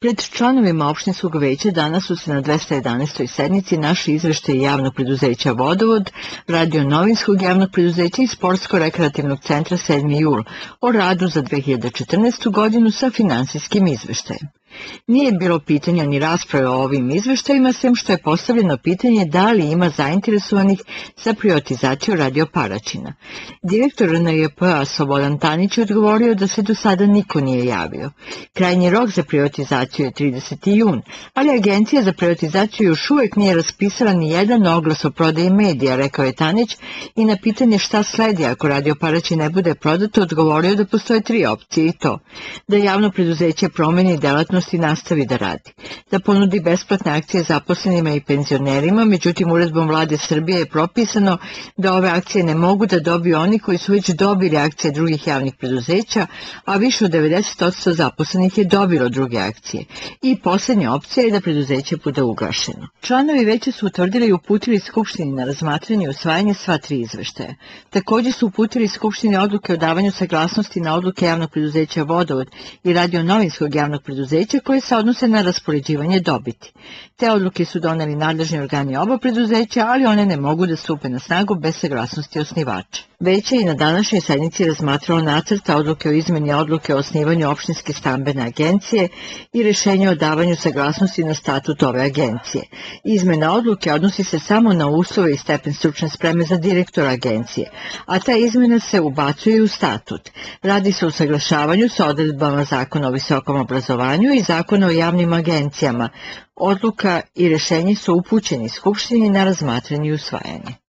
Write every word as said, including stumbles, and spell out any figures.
Pred članovima opštinskog veća danas su se na dvesta jedanaestoj sednici našli izveštaji javnog preduzeća Vodovod, Radio-novinskog javnog preduzeća i Sportsko-rekreativnog centra sedmi jul o radu za dve hiljade četrnaestu. godinu sa finansijskim izveštajem. Nije bilo pitanja ni rasprave o ovim izveštajima, sem što je postavljeno pitanje da li ima zainteresovanih za privatizaciju Radio Paraćina. Direktor N J P-a Slobodan Tanić je odgovorio da se do sada niko nije javio. Krajnji rok za privatizaciju je trideseti jun, ali Agencija za privatizaciju još uvek nije raspisala ni jedan oglas o prodaji medija, rekao je Tanić, i na pitanje šta sledi ako Radio Paraćin ne bude prodato odgovorio da postoje tri opcije, i to da javno preduzeće promeni delatnost i nastavi da radi, da ponudi besplatne akcije zaposlenima i penzionerima, međutim uredbom Vlade Srbije je propisano da ove akcije ne mogu da dobiju oni koji su već dobili akcije drugih javnih preduzeća, a više od devedeset posto zaposlenih je dobilo druge akcije. I posljednja opcija je da preduzeće bude ugašeno. Članovi veća su utvrdili i uputili Skupštini na razmatranje i usvajanje sva tri izveštaja. Također su uputili Skupštini odluke o davanju saglasnosti na odluke javnog preduzeća Vodovod i Radio-novinskog javnog preduzeća koje se odnose na raspoređivanje dobiti. Te odluke su doneli nadležni organi oba preduzeća, ali one ne mogu da stupe na snagu bez saglasnosti osnivača. Veće je na današnjoj sednici razmatralo nacrta odluke o izmeni odluke o osnivanju opštinske stambene agencije i rešenje o davanju saglasnosti na statut ove agencije. Izmena odluke odnosi se samo na uslove i stepen stručne spreme za direktora agencije, a ta izmena se ubacuje u statut. Radi se o usaglašavanju sa odredbama Zakona o visokom obrazovanju i Zakona o javnim agencijama. Odluka i rešenje su upućeni Skupštini na razmatranje i usvajanje.